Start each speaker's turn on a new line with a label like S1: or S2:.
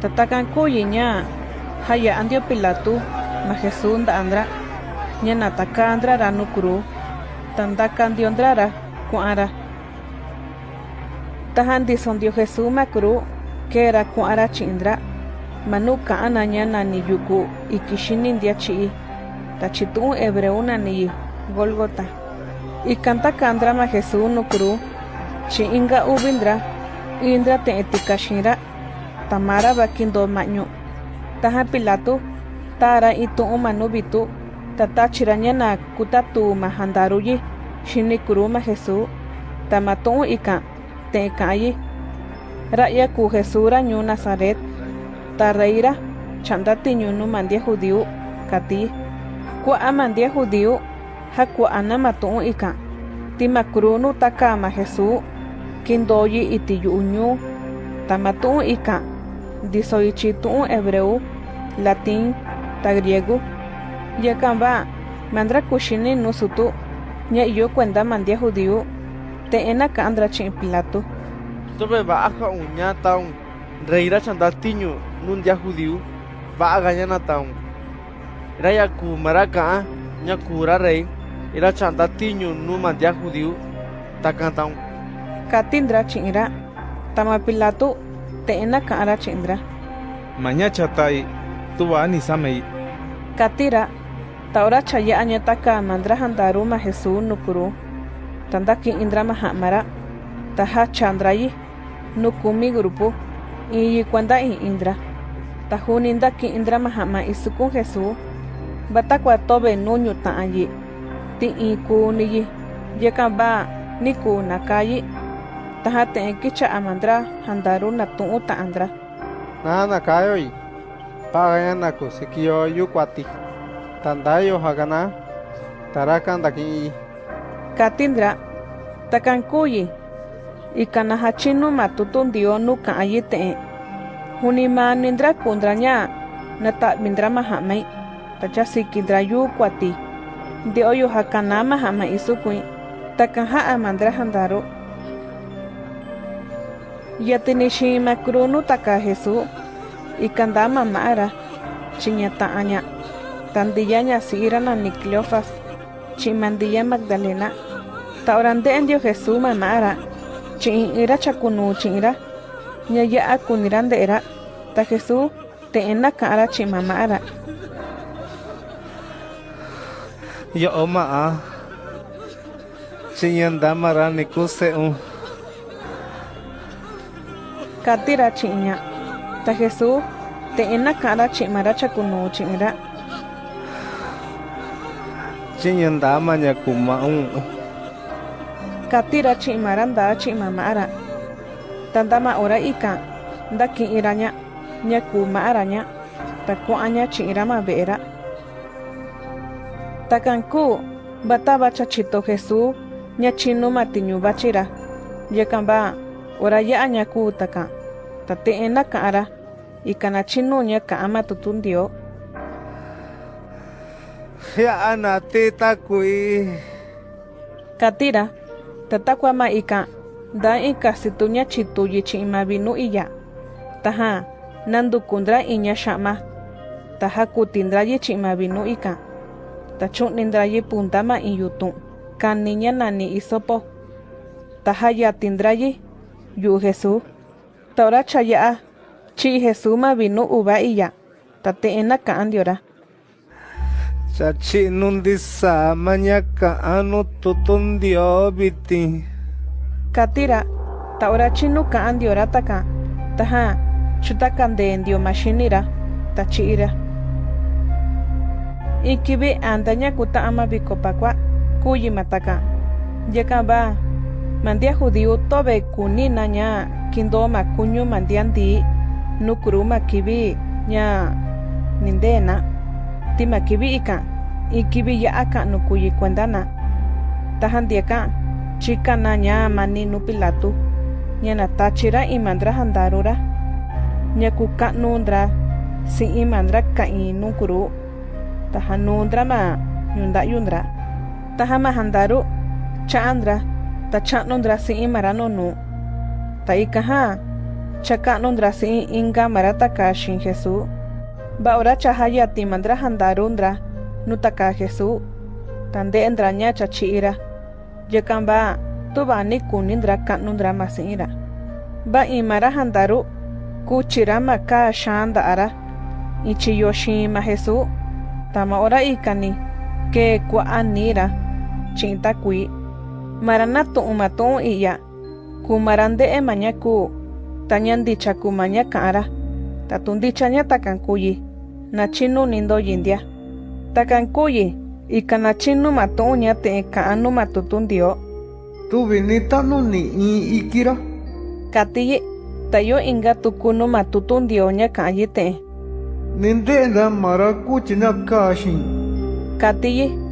S1: tatakan kuyinya haya andio Pilato ma Jesús nda andra nya nataka andra ra nukuru tandakan diondrara kuara tahan disondio Jesús makuru kera kuara chindra manuka ananya nani yuku ikishinin dia chi tachitu hebreu nani Golgota ikanta kandra ma Jesús nukuru chi inga ubindra indra te etikashira tamara bakindo maño taha Pilato tara itu umanu bitu tatachiranya na kutatu mahandaruyi shinikuru ma Jesús tamatu ika te kayi raya ku Jesús rañu Nazaret tarreira chandati nyunu mandia judío kati ku amandia judío haku ana matu ika timakrunu takama Jesús kindoyi itiyunyu tamatu ika disoichitu hebreu latín ta griego yakamba mandra kushini nusutu nya yo cuenta mandia judío te ena kandra chin Pilato
S2: tobe ba aka unya taun reira chandatinho nun dia judío ba aganya taun raya ku maraka nya kura rei ira chandatinho nu mandia judío takantaun
S1: katindra chinra tama Pilato te ena kara chindra
S3: maña chatai tuwa ni samei
S1: katira taura chaya anyataka mandra handaru ma Jesús nukuru tandaki indra mahamara taha chandrayi nukumi grupo y cuanda indra tajuninda ki indra mahama isukun Jesús batakwa tobe nuñu taayi ti iku niyi yakamba niku nakayi taha te kicha amandra handaru natu ta andra
S2: nana kayoi pagayana ko sikiyo yukwati tandayo hagana tarakan daki
S1: katindra takankuyi ikana hachinu matutundio nuka ayite hunima nindra kundranya nata mindra mahamai tacha sikindra yukwati dioyo hakana mahama isukui takanha amandra handaru yatinishi makrunu taka Jesús ikanda mamara chiñata aña tandiyanya sirana ni Cleofas chimandilla Magdalena taurande endio Jesús mamara chin ira chakunu chinra nyaya akunirande era ta Jesús te ena kara chimamara
S2: yo oma a chinyanda mara ni kuseu
S1: katira chiña ta Jesús te ena kara chimara chakunu chinra
S2: chinyanda manya kumaun
S1: katira chimaranda chimamara tandama ora ika ndaki iranya nyaku maaranya taku anya chirama vera takanku bataba chachito Jesús nyachinu matinyu bachira yakamba ora ya anyaku taka tate ena kara ikana chinu nyaka ama tutundio
S2: ya ana teta kui
S1: katira tatakwa ma ika da ika situnya chitu yichima binu iya taha nandu kundra inya shama taha kutindra yichima binu ika tachun nindra yi puntama iyutu kan niña nani isopo taha ya tindra yi yu Jesús taura chaya chi Jesús ma binu uba iya tate ena ka andiora
S2: chachi nundisa manyaka anu tutundio biti
S1: katira taura chinu ka andiora taka taha chutakande endio mashinira tachira ikibe andanya kuta ama bikopakwa kuyi mataka yakaba mandia judío tobe kunina nya kindo makunyu mandiandi nukuruma kibi nya nindena tima kibi ika ikibi ya aka nukuyi kwendana tahandiaka chika na nya mani nu Pilato nya natachira imandra handarura nya kuka nundra si imandra ka inukuru tahanundra ma yunda yundra tahama handaru chaandra tachanundra si imarano nu taikaha chakano ndra si inga marataka shin Jesús. Ba ora chahaya timandra handarundra nutaka Jesús. Tande ndra nya chachira. Yakamba tuba ni kunindra kanundra masira. Ba imara handaru kuchirama ka shanda ara. Ichi yoshima Jesús. Tama ora ikani ke kwa anira chinta kui. Maranatu umatun iya. Kumarande emanyaku. Tanyandicha kumanya kara. Tatundichanya takankuyi. Nachinu nindo yindia. Takankuyi. Ikanachinu matunya te kaanu matutundio.
S4: Tu vinita no ni ikira.
S1: Katiye. Tayo inga tukunu matutundio nya kayite.
S4: Ninde da marakuchina kashin.
S1: Katiye.